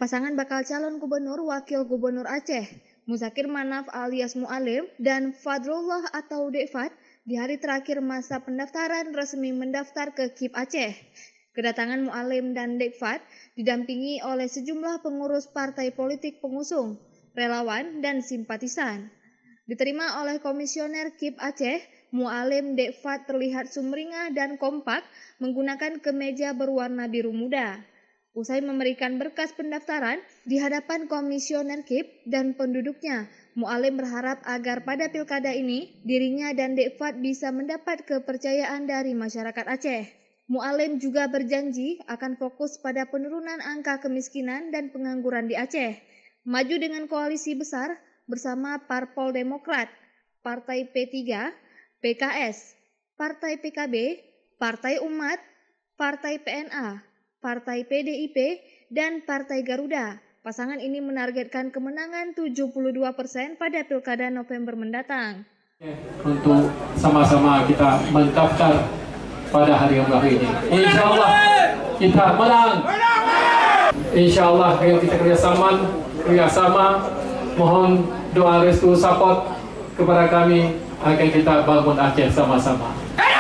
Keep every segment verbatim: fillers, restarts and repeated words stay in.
Pasangan bakal calon gubernur wakil gubernur Aceh, Muzakir Manaf alias Mualim dan Fadrullah atau Dekfat, di hari terakhir masa pendaftaran resmi mendaftar ke K I P Aceh. Kedatangan Mualim dan Dekfat didampingi oleh sejumlah pengurus partai politik pengusung, relawan, dan simpatisan. Diterima oleh komisioner K I P Aceh, Mualim Dekfat terlihat sumringah dan kompak menggunakan kemeja berwarna biru muda. Usai memberikan berkas pendaftaran di hadapan komisioner K I P dan penduduknya, Mualim berharap agar pada pilkada ini dirinya dan Dekfat bisa mendapat kepercayaan dari masyarakat Aceh. Mualim juga berjanji akan fokus pada penurunan angka kemiskinan dan pengangguran di Aceh, maju dengan koalisi besar bersama Parpol Demokrat, Partai P tiga, P K S, Partai P K B, Partai Umat, Partai P N A, Partai P D I P, dan Partai Garuda. Pasangan ini menargetkan kemenangan tujuh puluh dua persen pada Pilkada November mendatang. Untuk sama-sama kita mendaftar pada hari yang baru ini. Insya Allah kita menang. Insya Allah kita kerjasama, kerjasama. Mohon doa restu support kepada kami agar kita bangun Aceh sama-sama.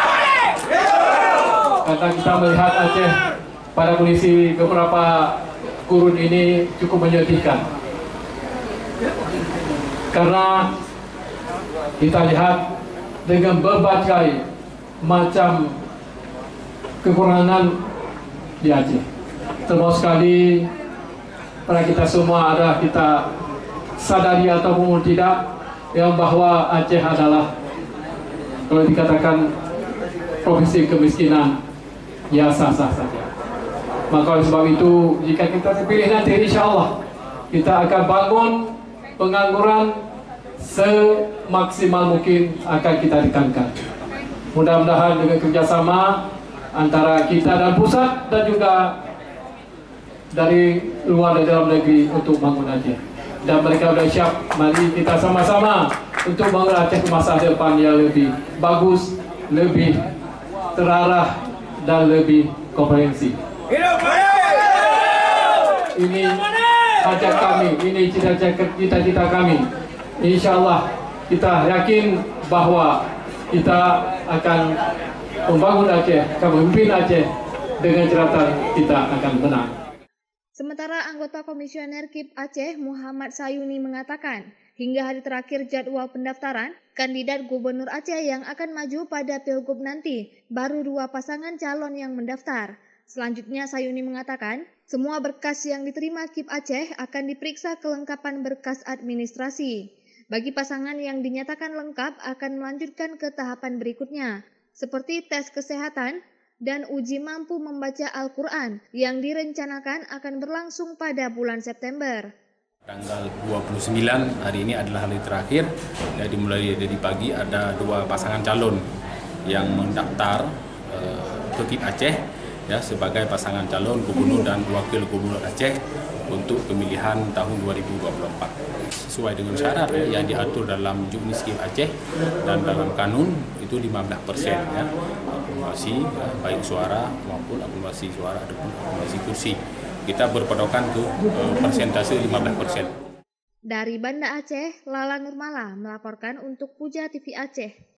Karena kita melihat Aceh pada kondisi beberapa kurun ini cukup menyedihkan. Karena kita lihat dengan berbagai macam kekurangan di Aceh. Termasuk sekali pada kita semua ada kita sadari ataupun tidak yang bahwa Aceh adalah kalau dikatakan provinsi kemiskinan ya sah-sah saja. Maka oleh sebab itu jika kita terpilih nanti insya Allah kita akan bangun pengangguran semaksimal mungkin akan kita tekankan. Mudah-mudahan dengan kerjasama antara kita dan pusat dan juga dari luar dan dalam negeri untuk bangun Aceh. Dan mereka sudah siap, mari kita sama-sama untuk bangun Aceh ke masa depan yang lebih bagus, lebih terarah dan lebih komprehensif. Ini hajat kami, ini cita-cita kami. Insya Allah kita yakin bahwa kita akan membangun Aceh, akan memimpin Aceh dengan jeratan kita akan menang. Sementara anggota komisioner K I P Aceh Muhammad Sayuni mengatakan, hingga hari terakhir jadwal pendaftaran, kandidat gubernur Aceh yang akan maju pada Pilgub nanti baru dua pasangan calon yang mendaftar. Selanjutnya Sayuni mengatakan, semua berkas yang diterima K I P Aceh akan diperiksa kelengkapan berkas administrasi. Bagi pasangan yang dinyatakan lengkap akan melanjutkan ke tahapan berikutnya, seperti tes kesehatan dan uji mampu membaca Al-Quran yang direncanakan akan berlangsung pada bulan September. Tanggal dua puluh sembilan hari ini adalah hari terakhir. Jadi mulai dari pagi ada dua pasangan calon yang mendaftar uh, ke K I P Aceh ya sebagai pasangan calon gubernur dan wakil gubernur Aceh untuk pemilihan tahun dua ribu dua puluh empat. Sesuai dengan syarat ya, yang diatur dalam Juknis K I P Aceh dan dalam kanun itu lima belas persen ya, akumulasi ya, baik suara maupun akumulasi suara ataupun akumulasi kursi. Kita berpedokan ke uh, persentase lima belas persen. Dari Banda Aceh, Lala Nurmala melaporkan untuk Puja T V Aceh.